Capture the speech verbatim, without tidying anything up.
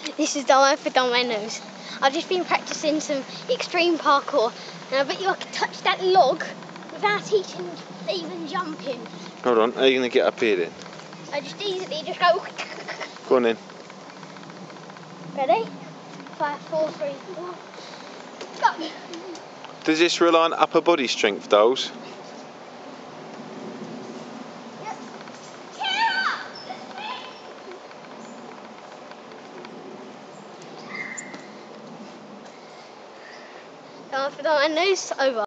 This is Dollman For Dollman. I've just been practicing some extreme parkour, and I bet you I could touch that log without even, even jumping. Hold on, how are you going to get up here then? I just easily just go. Go on then. Ready? Five, four, three, four. Go. Does this rely on upper body strength, Dolls? Dollman For Dollman, over.